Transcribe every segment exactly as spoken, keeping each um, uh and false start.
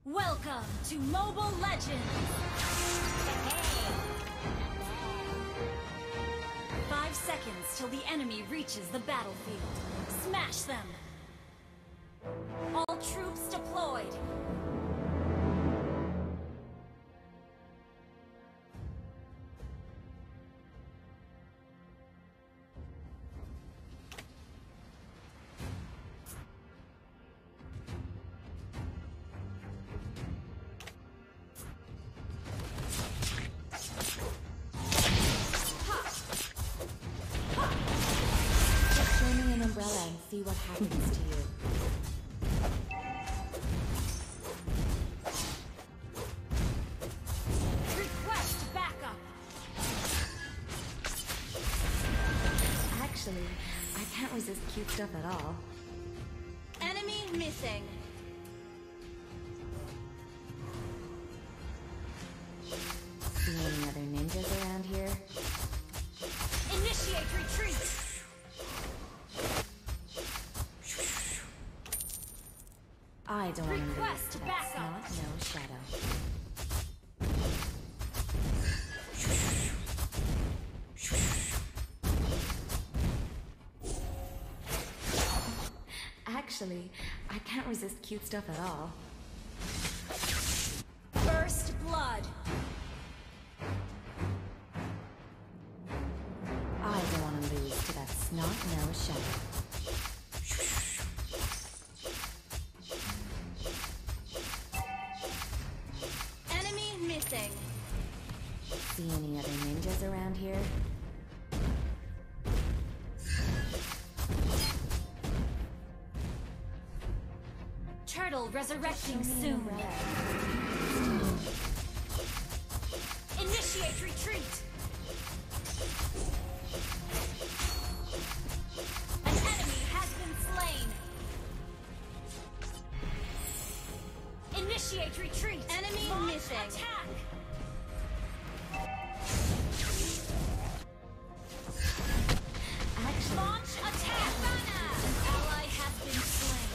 Welcome to Mobile Legends! Five seconds till the enemy reaches the battlefield. Smash them! All troops deployed! Umbrella and see what happens to you. Request backup! Actually, I can't resist cute stuff at all. Enemy missing. See any other ninjas around here? Initiate retreat! I don't want to lose Request to that backup. snot, no shadow. Actually, I can't resist cute stuff at all. First blood! I don't want to lose to that snot, no shadow. See any other ninjas around here? Turtle resurrecting soon. Initiate retreat. An enemy has been slain. Initiate retreat. Enemy Launch missing. Attack. Launch attack! An ally has been slain.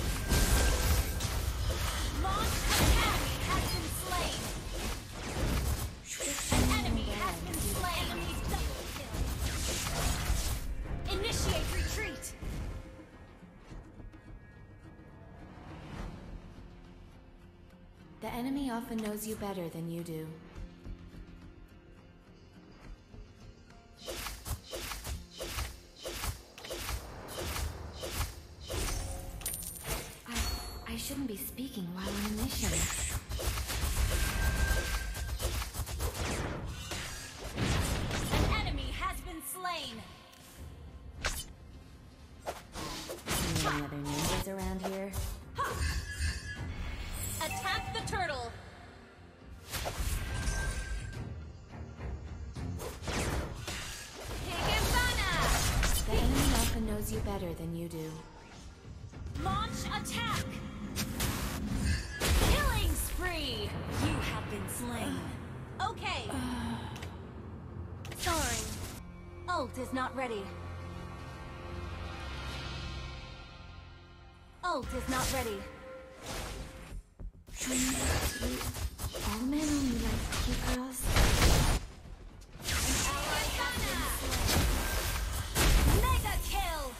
Launch attack has been slain. An enemy has been slain. Enemy's double kill. Initiate retreat. The enemy often knows you better than you do. I shouldn't be speaking while on a mission. An enemy has been slain. See any other ninjas around here? Ha! Attack the turtle. Higginbana! The enemy often knows you better than you do. Launch attack! Killing spree! You have been slain. Okay. Sorry. Ult is not ready. Ult is not ready. All men only like cute girls. An ally has been slain. Mega kill!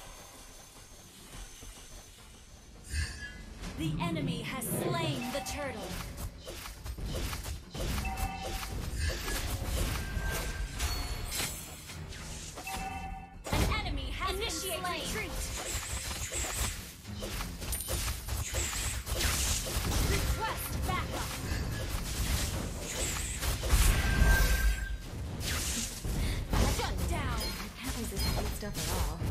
The enemy has slain the turtle. An enemy has Initiate been slain. Retreat. Request backup. Shut down. I can't resist cute stuff at all.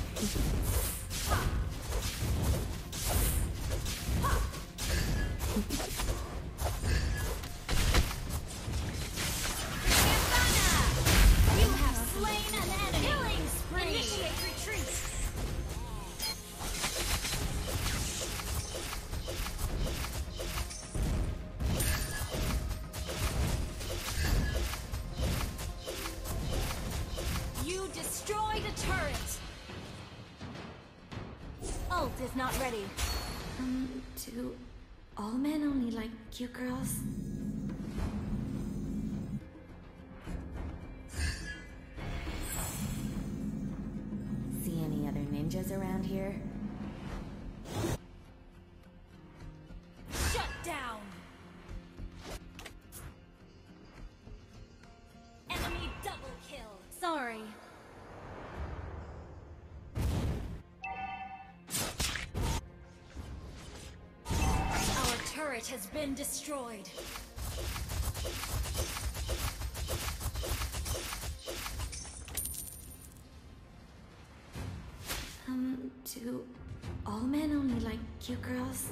You have slain an enemy. Killing spree. Initiate retreat. You destroyed a turret. Ult is not ready. Um, to all men only like cute girls? See any other ninjas around here? Shut down! Enemy double kill! Sorry. Our turret has been destroyed. Um, do all men only like cute girls?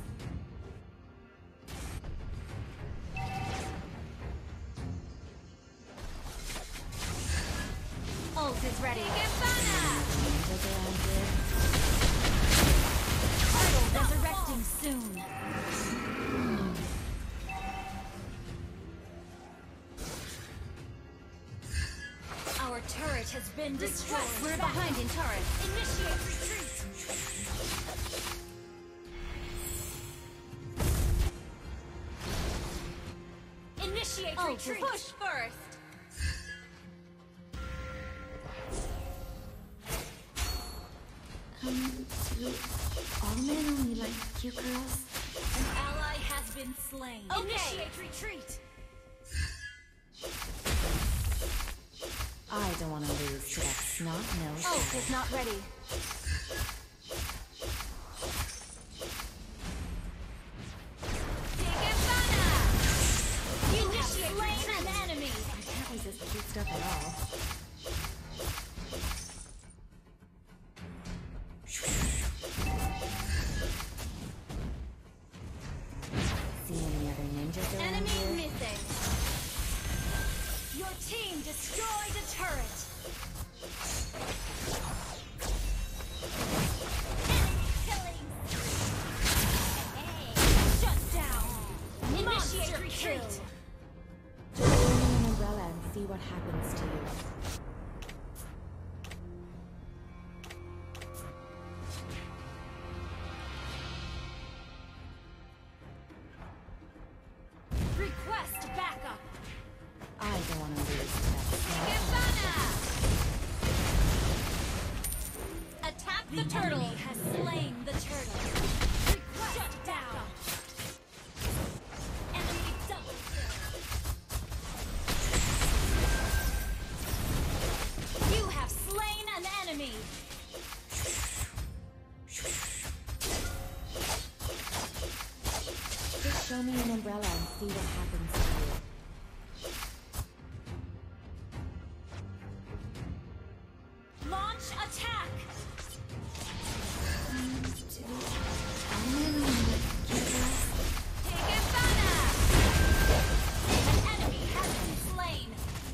Ult is ready. Ninjas around here? Idol resurrecting soon. Our turret has been destroyed. We're behind in turret. Initiate retreat. Initiate Oh, retreat. Push first. Um, do all men only like cute girls? An ally has been slain. Okay. Initiate retreat. I don't want to lose to that snot-nosed Ult shadow. is not ready. Initiate slain an enemy. I can't resist cute stuff at all. See any other ninjas around Enemy here? missing. Your team destroyed a turret. Enemy killing. Hey, shut down. Initiate retreat. Join an umbrella and see what happens to you. Request backup. I don't want to lose to that snot. Attack the, turtle. Enemy has slain the turtle. Request shut down. Enemy double kill. You have slain an enemy. Just show me an umbrella and see what happens to you. Launch attack. Do all men only like cute girls? Higginbana. An enemy has been slain.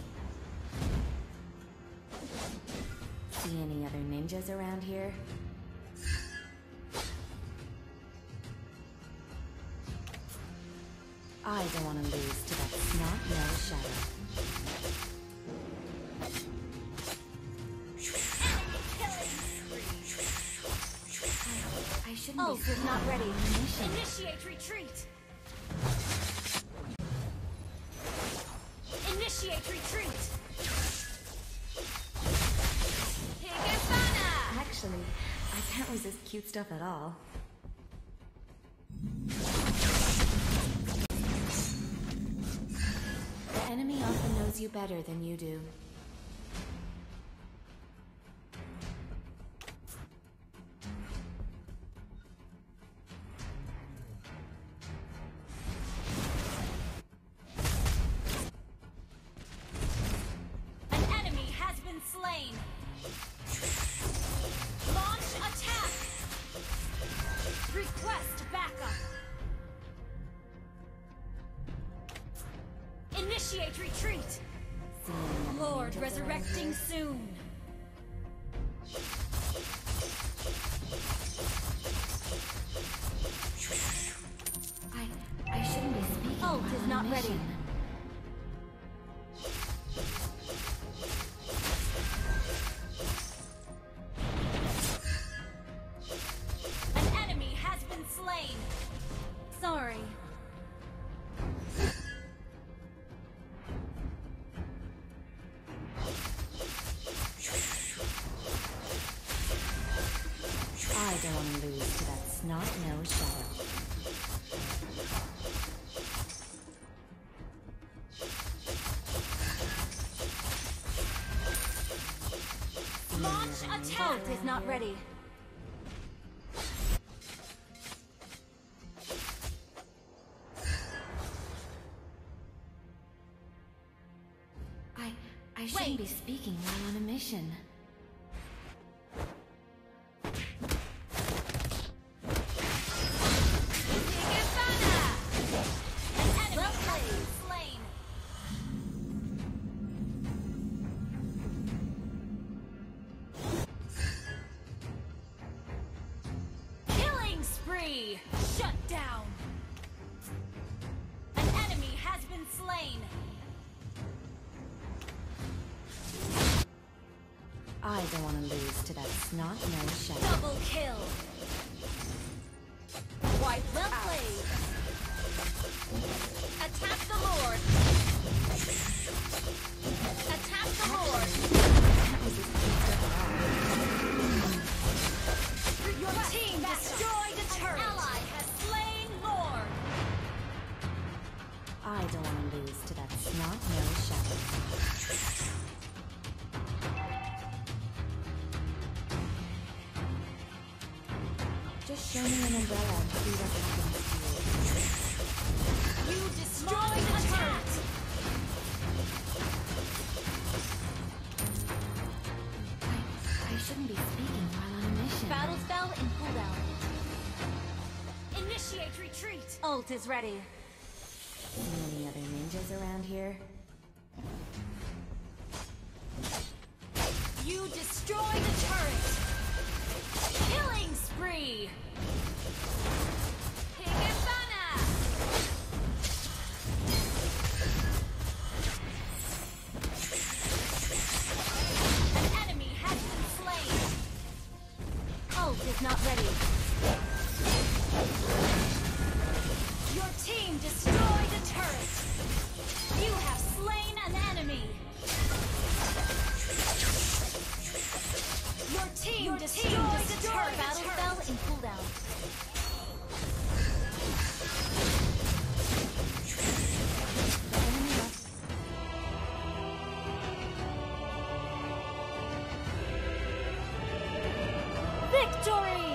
See any other ninjas around here? I don't want to lose to that snot-nosed shadow. Enemy killing. I shouldn't Ult be is not ready. Mission. Initiate retreat. Initiate retreat. Higginbana. Actually, I can't resist cute stuff at all. The enemy often knows you better than you do. An enemy has been slain. Launch attack. Request backup. Initiate retreat. See any other Lord ninjas around resurrecting here? soon. I I shouldn't be speaking. Ult while is on not a ready. mission. An enemy has been slain. Sorry. snot nose shadow. Launch attack! Ult is not ready. I I shouldn't Wait. be speaking while on a mission. Shut down! An enemy has been slain! I don't want to lose to that snot nose shadow. Double kill! Wipe well played! Attack the Lord! Attack the Lord! Your team destroyed a turret! An ally has slain Lord! I don't want to lose to that snot nose shadow. Just show me an umbrella and see what happens to you. You destroyed a turret! I shouldn't be speaking while on a mission. Battle spell in cooldown. Initiate retreat! Ult is ready. See any other ninjas around here? You destroyed a turret! Killing spree! Higibana! An enemy has been slain! Ult is not ready. Your team destroyed a turret! You have slain an enemy! Your team Your destroyed, team destroyed the turret! Battle spell in cooldown. Victory!